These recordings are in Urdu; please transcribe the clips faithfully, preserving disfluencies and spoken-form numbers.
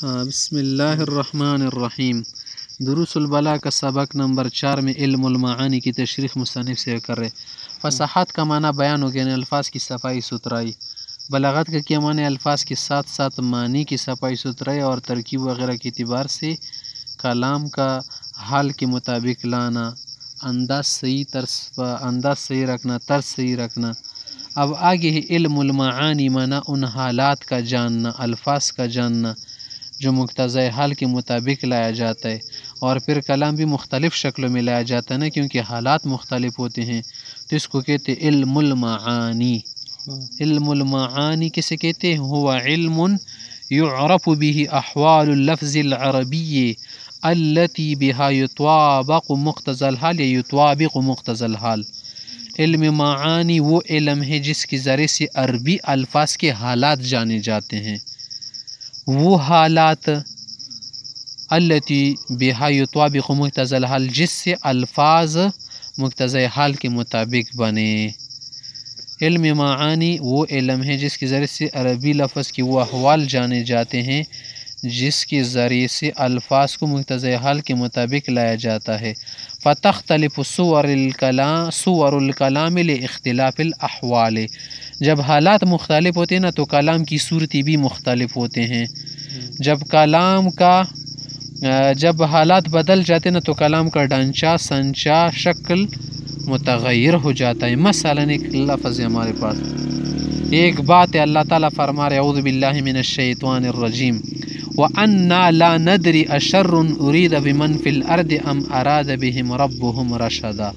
بسم اللہ الرحمن الرحیم۔ دروس البلاغہ کا سبق نمبر چار میں علم المعانی کی تشریح مصنف سے کر رہے۔ فصاحت کا معنی بیان ہو گیا، الفاظ کی صفائی ستھرائی۔ بلاغت کا کیا معنی؟ الفاظ کے ساتھ ساتھ معنی کی صفائی ستھرائی اور ترکیب وغیرہ کے اعتبار سے کلام کا حال کے مطابق لانا، انداز صحیح طرز انداز صحیح رکھنا، طرز صحیح رکھنا۔ اب آگے ہے علم المعانی، معنی ان حالات کا جاننا، الفاظ کا جاننا جو مقتضی حال کے مطابق لایا جاتا ہے، اور پھر کلام بھی مختلف شکلوں میں لایا جاتا ہے نا، کیونکہ حالات مختلف ہوتے ہیں، تو اس کو کہتے ہیں علم المعانی۔ علم المعانی کسے کہتے ہیں؟ ہوا علم یعرف به احوال اللفظ العربی التي بها يطابق مقتضى الحال یا يطابق مقتضى الحال۔ علم معانی وہ علم ہے جس کے ذریعے سے عربی الفاظ کے حالات جانے جاتے ہیں، وہ حالات التی بہا یطابق مقتضی الحال جس سے الفاظ مقتضی حال کے مطابق بنے۔ علم معانی وہ علم ہے جس کے ذریعے سے عربی لفظ کی وہ احوال جانے جاتے ہیں جس کے ذریعے سے الفاظ کو مقتضی حال کے مطابق لایا جاتا ہے۔ فتختلف صور الکلام صور الکلام لاختلاف الاحوال۔ جب حالات مختلف ہوتے ہیں نا تو کلام کی صورتیں بھی مختلف ہوتے ہیں۔ جب کلام کا جب حالات بدل جاتے ہیں نا تو کلام کا ڈھانچہ، سنچا، شکل متغیر ہو جاتا ہے۔ مثلا ایک لفظ ہے ہمارے پاس، ایک بات ہے، اللہ تعالیٰ فرما رہے اعوذ باللہ من الشیطان الرجیم وَأَنَّا لَا نَدْرِي أَشَرٌ أُرِيدَ بِمَنْ فِي الْأَرْضِ أَمْ أَرَادَ بِهِمْ رَبُّهُمْ رَشَدًا۔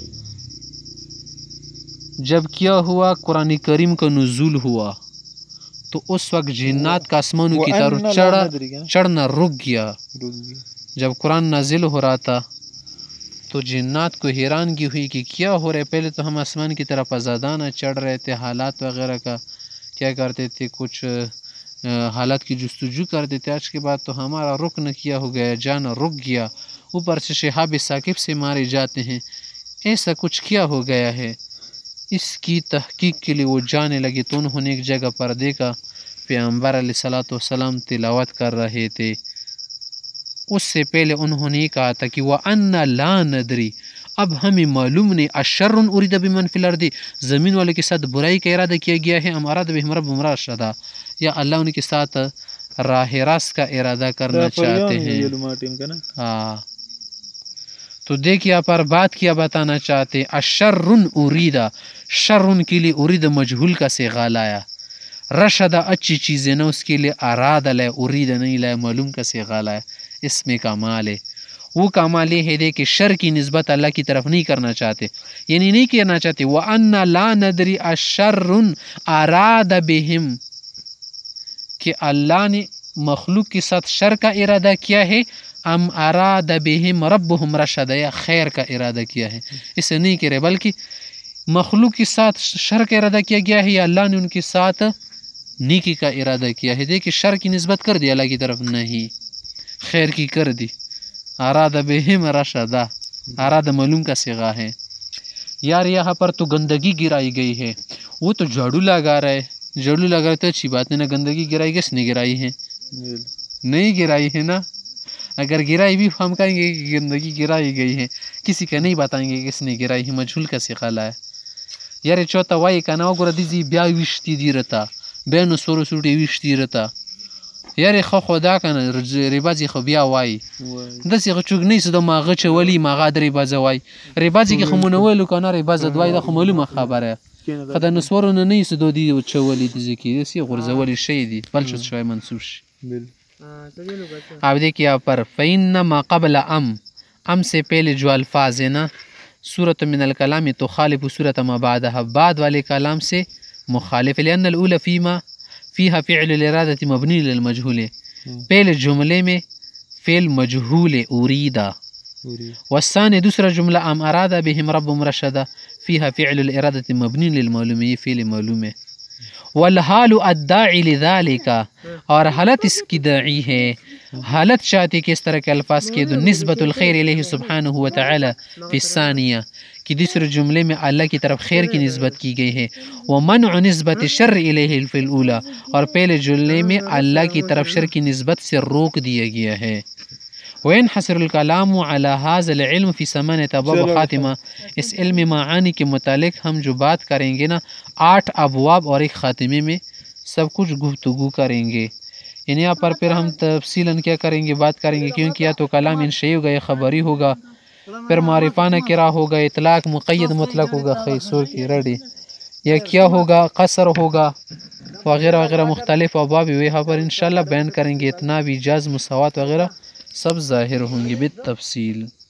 جب کیا ہوا؟ قرآن کریم کا نزول ہوا تو اس وقت جنات کا آسمانوں کی طرف چڑھا چڑھنا رک گیا۔ جب قرآن نازل ہو رہا تھا تو جنات کو حیرانگی ہوئی کہ کیا ہو رہا ہے، پہلے تو ہم آسمان کی طرف آزادانہ چڑھ رہے تھے، حالات وغیرہ کا کیا کرتے تھے، کچھ حالات کی جستجو کرتے تھے، آج کے بعد تو ہمارا رکن کیا ہو گیا، جانا رک گیا، اوپر سے شہاب ثاقب سے مارے جاتے ہیں، ایسا کچھ کیا ہو گیا ہے۔ اس کی تحقیق کے لیے وہ جانے لگے تو انہوں نے ایک جگہ پر دیکھا پیغمبر علیہ الصلوۃ والسلام تلاوت کر رہے تھے۔ اس سے پہلے انہوں نے کہا تھا کہ وَأَنَّا لَا نَدْرِي، اب ہمیں معلوم نہیں، اَشَرٌ أُرِيدَ بِمَنْ فِي الْأَرْضِ، زمین والے کے ساتھ برائی کا ارادہ کیا گیا ہے، أَمْ أَرَادَ بِهِمْ رَبُّهُمْ رَشَدًا، یا اللہ ان کے ساتھ راہ راست کا ارادہ کرنا چاہتے ہیں۔ ہاں تو دیکھیے یہاں پر بات کیا بتانا چاہتے ہیں، اَشَرٌ أُرِيدَ، شرن کے لیے ارید مجہول کا صیغہ لایا، رشدہ اچھی چیزیں نہ اس کے لیے اراد لائے، ارید نہیں لائے، معلوم کا صیغہ لایا، اس میں کمال ہے۔ وہ کمال یہ ہے کہ شر کی نسبت اللہ کی طرف نہیں کرنا چاہتے، یعنی نہیں کہنا چاہتے وَأَنَّا لَا نَدْرِي أَشَرٌ أَرَادَ بِهِمْ، کہ اللہ نے مخلوق کے ساتھ شر کا ارادہ کیا ہے، ام اراد بہم ربہم رشدا، یا خیر کا ارادہ کیا ہے، اسے نہیں کہہ رہے، بلکہ مخلوق کے ساتھ شر کا ارادہ کیا گیا ہے یا اللہ نے ان کے ساتھ نیکی کا ارادہ کیا ہے۔ دیکھیں شر کی نسبت کر دی اللہ کی طرف، نہیں، خیر کی کر دی، اراد بہم رشدا، اراد معلوم کا صیغہ ہے۔ یار یہاں پر تو گندگی گرائی گئی ہے، وہ تو جھاڑو لگا رہا ہے، جھاڑو لگا رہے تو اچھی بات ہے نا، گندگی گرائی کس نے گرائی ہے؟ نہیں گرائی ہے نا، اگر گرائی بھی ہم کہیں گے کہ گندگی گرائی گئی ہے، کسی کا نہیں بتائیں گے کس نے گرائی ہے، مجھول کا صیغہ لایا۔ یار چوتا وای کنه وګوره دیزی بیا ویشتی دی رتا بیا نو سورو سوټي ویشتی رتا، یار خو خدا کنه ریبازی خو بیا وای دسی خو چوک نه سده ما غچ ولی ما غاد ریباز وای ریبازی که خو مونږ ویلو کنه ریباز دوای د خو معلومه خبره خدای نو سورو نه نه سده دی چولی دیزی کی دسی غرزولی شی دی بل شد شوی منسوب شي۔ اب دیکھیے یہاں پر فإنما قبل ام، ام سے پہلے جو الفاظ ہیں نا، صورت من الکلام تخالف صورت ما بعدها، بعد والے کلام سے مخالف، لأن الاولى فيما فيها فعل الارادة مبنی للمجهول، پہلے جملے میں فعل مجهول اریدا، والثانی دوسرا جملہ ام اراد بهم ربهم رشدا فيها فعل الارادة مبنی للمعلوم، یہ فعل معلوم ہے۔ والحال الداعی لذالک، اور حالت اس کی داعی ہے، حالت چاہتی کہ اس طرح کے الفاظ کے دو نسبت الخیر الیہ سبحانہ وتعالی فی الثانیہ، کہ دوسرے جملے میں اللہ کی طرف خیر کی نسبت کی گئی ہے، ومنع نسبت شر الیہ فی الاولی، اور پہلے جملے میں اللہ کی طرف شر کی نسبت سے روک دیا گیا ہے۔ وَيَنْحَصِرُ الْكَلَامُ عَلَى هَذَا الْعِلْمِ فِي ثَمَانِيَةِ أَبْوَابِ وَخَاتِمَةٍ، اس علم معانی کے متعلق ہم جو بات کریں گے نا آٹھ ابواب اور ایک خاتمے میں سب کچھ گفتگو کریں گے، یعنی یہاں پر پھر ہم تفصیلاً کیا کریں گے، بات کریں گے، کیونکہ یا تو کلام انشائی ہوگا یا خبری ہوگا، پھر معرفہ نکرہ ہوگا، اطلاق مقید مطلق ہوگا، خیسور کی ریڈی، یا کیا ہوگا، قصر ہوگا، وغیرہ وغیرہ مختلف ابواب یہاں پر انشاءاللہ بیان کریں گے، اتنا بھی جاز مساوات وغیرہ سب ظاہر ہوں گے بالتفصیل۔